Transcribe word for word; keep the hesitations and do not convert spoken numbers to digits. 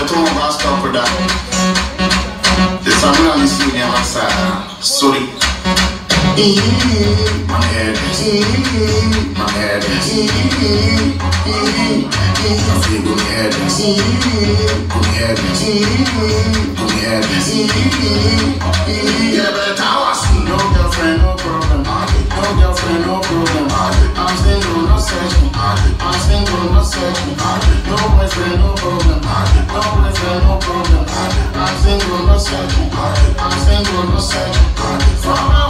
Beto Basta for that. The family on the scene, I'm sorry. My head is my head is I feel good head is good head is good head is yeah, but I was no girlfriend, no problem. No girlfriend, no problem. I'm single, no searching. I'm single, no searching. No boyfriend, no problem. No boyfriend, no problem. I'm single, no searching. I'm single, no searching.